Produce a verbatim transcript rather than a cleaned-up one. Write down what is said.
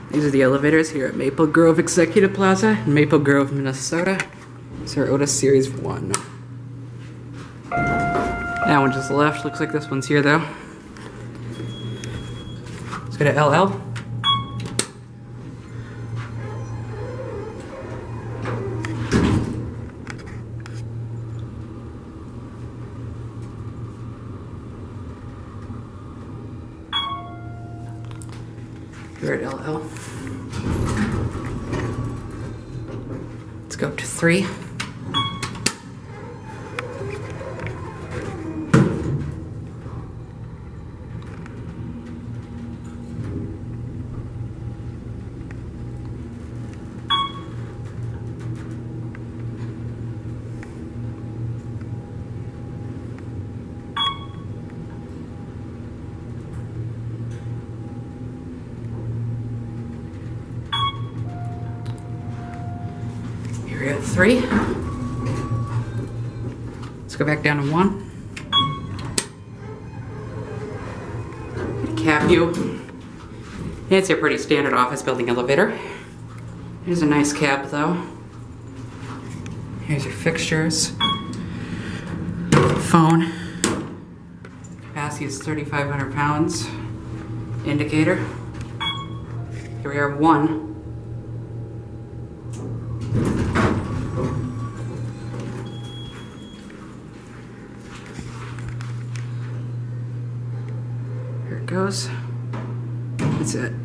These are the elevators here at Maple Grove Executive Plaza in Maple Grove, Minnesota. It's our Otis Series one. That one just left. Looks like this one's here though. Let's go to L L. We're at L L. Let's go up to three. We're at three. Let's go back down to one. Cab view. It's a pretty standard office building elevator. Here's a nice cab though. Here's your fixtures. Phone. Capacity is thirty-five hundred pounds. Indicator. Here we are, one. Here it goes. That's it.